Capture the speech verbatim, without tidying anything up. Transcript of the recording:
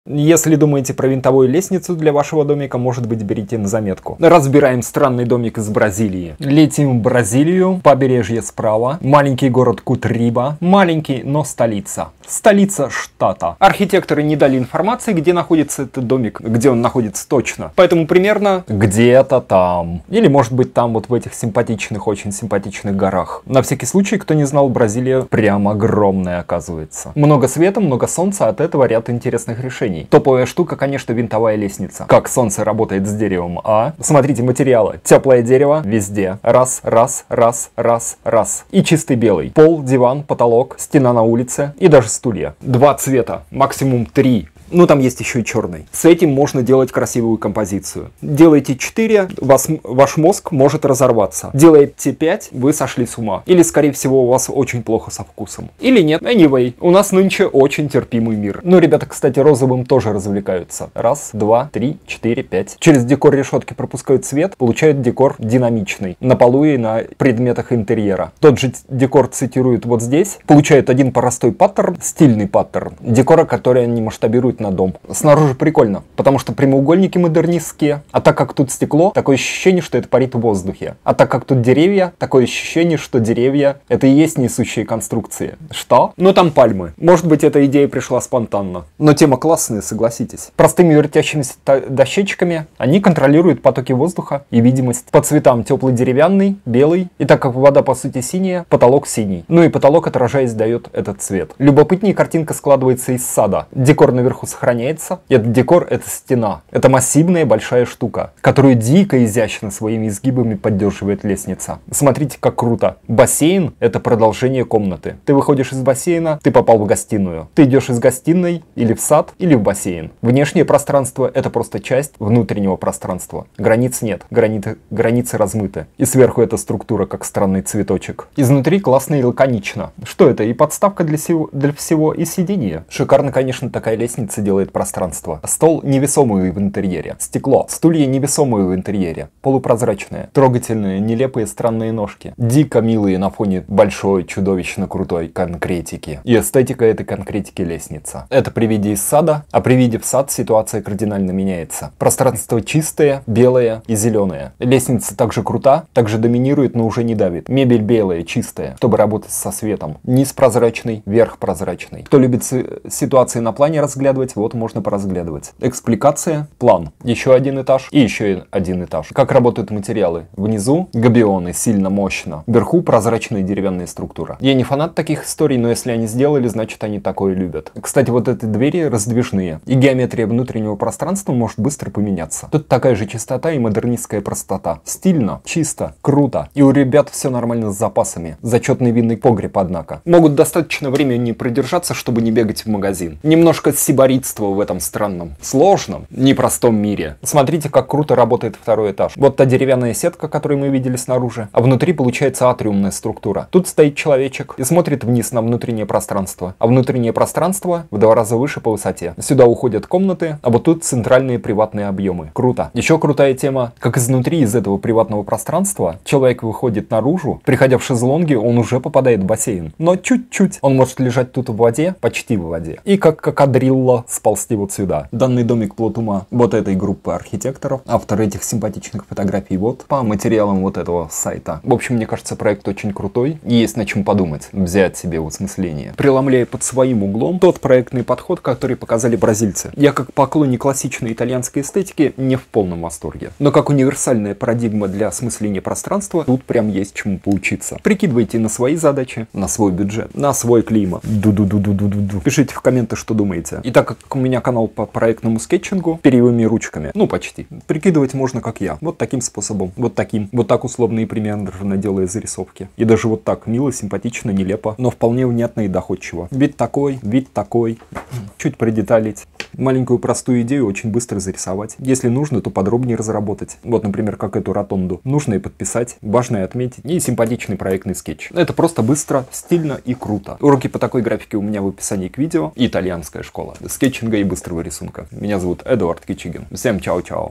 Если думаете про винтовую лестницу для вашего домика, может быть, берите на заметку. Разбираем странный домик из Бразилии. Летим в Бразилию, побережье справа, маленький город Кутриба, маленький, но столица. Столица штата. Архитекторы не дали информации, где находится этот домик, где он находится точно. Поэтому примерно где-то там. Или может быть там вот в этих симпатичных, очень симпатичных горах. На всякий случай, кто не знал, Бразилия прям огромная оказывается. Много света, много солнца, от этого ряд интересных решений. Топовая штука, конечно, винтовая лестница. Как солнце работает с деревом, а? Смотрите материалы. Теплое дерево везде. Раз, раз, раз, раз, раз. И чистый белый. Пол, диван, потолок, стена на улице и даже стулья. Два цвета, максимум три. Ну, там есть еще и черный. С этим можно делать красивую композицию. Делаете четыре, вас, ваш мозг может разорваться. Делаете пять, вы сошли с ума. Или, скорее всего, у вас очень плохо со вкусом. Или нет. Anyway, у нас нынче очень терпимый мир. Ну, ребята, кстати, розовым тоже развлекаются. Раз, два, три, четыре, пять. Через декор решетки пропускают свет, получают декор динамичный. На полу и на предметах интерьера. Тот же декор цитируют вот здесь. Получают один простой паттерн, стильный паттерн. Декора, который они масштабируют на дом. Снаружи прикольно, потому что прямоугольники модернистские, а так как тут стекло, такое ощущение, что это парит в воздухе. А так как тут деревья, такое ощущение, что деревья это и есть несущие конструкции. Что? Ну там пальмы. Может быть, эта идея пришла спонтанно. Но тема классная, согласитесь. Простыми вертящимися дощечками они контролируют потоки воздуха и видимость. По цветам теплый деревянный, белый, и так как вода по сути синяя, потолок синий. Ну и потолок, отражаясь, дает этот цвет. Любопытнее картинка складывается из сада. Декор наверху сохраняется. И этот декор — это стена. Это массивная большая штука, которую дико изящно своими изгибами поддерживает лестница. Смотрите, как круто. Бассейн — это продолжение комнаты. Ты выходишь из бассейна, ты попал в гостиную. Ты идешь из гостиной или в сад, или в бассейн. Внешнее пространство — это просто часть внутреннего пространства. Границ нет. Границы, границы размыты. И сверху эта структура, как странный цветочек. Изнутри классно и лаконично. Что это? И подставка для всего, для всего и сиденье. Шикарно, конечно, такая лестница делает пространство. Стол невесомый в интерьере. Стекло. Стулья невесомые в интерьере. Полупрозрачные. Трогательные, нелепые, странные ножки. Дико милые на фоне большой, чудовищно крутой конкретики. И эстетика этой конкретики лестница. Это при виде из сада, а при виде в сад ситуация кардинально меняется. Пространство чистое, белое и зеленое. Лестница также крута, также доминирует, но уже не давит. Мебель белая, чистая, чтобы работать со светом. Низ прозрачный, верх прозрачный. Кто любит ситуации на плане разглядывать, вот можно поразглядывать. Экспликация, план. Еще один этаж и еще один этаж. Как работают материалы? Внизу габионы, сильно, мощно. Вверху прозрачная деревянная структура. Я не фанат таких историй, но если они сделали, значит они такое любят. Кстати, вот эти двери раздвижные. И геометрия внутреннего пространства может быстро поменяться. Тут такая же чистота и модернистская простота. Стильно, чисто, круто. И у ребят все нормально с запасами. Зачетный винный погреб, однако. Могут достаточно времени продержаться, чтобы не бегать в магазин. Немножко сиборитства в этом странном, сложном, непростом мире. Смотрите, как круто работает второй этаж. Вот та деревянная сетка, которую мы видели снаружи, а внутри получается атриумная структура. Тут стоит человечек и смотрит вниз на внутреннее пространство. А внутреннее пространство в два раза выше по высоте. Сюда уходят комнаты, а вот тут центральные приватные объемы. Круто. Еще крутая тема, как изнутри из этого приватного пространства человек выходит наружу, приходя в шезлонги, он уже попадает в бассейн. Но чуть-чуть. Он может лежать тут в воде, почти в воде. И как кокадрилла сползти вот сюда. Данный домик плод ума вот этой группы архитекторов. Автор этих симпатичных фотографий вот по материалам вот этого сайта. В общем, мне кажется, проект очень крутой. И есть над чем подумать. Взять себе в осмысление. Преломляя под своим углом тот проектный подход, который показали бразильцы. Я как поклонник классичной итальянской эстетики не в полном восторге. Но как универсальная парадигма для осмысления пространства, тут прям есть чему поучиться. Прикидывайте на свои задачи, на свой бюджет, на свой климат. Ду-ду-ду-ду-ду-ду. Пишите в комменты, что думаете. И так как у меня канал по проектному скетчингу, перьевыми ручками, ну почти, прикидывать можно как я. Вот таким способом, вот таким. Вот так условно и примерно делая зарисовки. И даже вот так мило, симпатично, нелепо, но вполне внятно и доходчиво. Вид такой, вид такой. Чуть придеталить. Маленькую простую идею очень быстро зарисовать. Если нужно, то подробнее разработать. Вот, например, как эту ротонду. Нужно и подписать, важно и отметить. И симпатичный проектный скетч. Это просто быстро, стильно и круто. Уроки по такой графике у меня в описании к видео. И итальянская школа скетчинга и быстрого рисунка. Меня зовут Эдуард Кичигин. Всем чао-чао.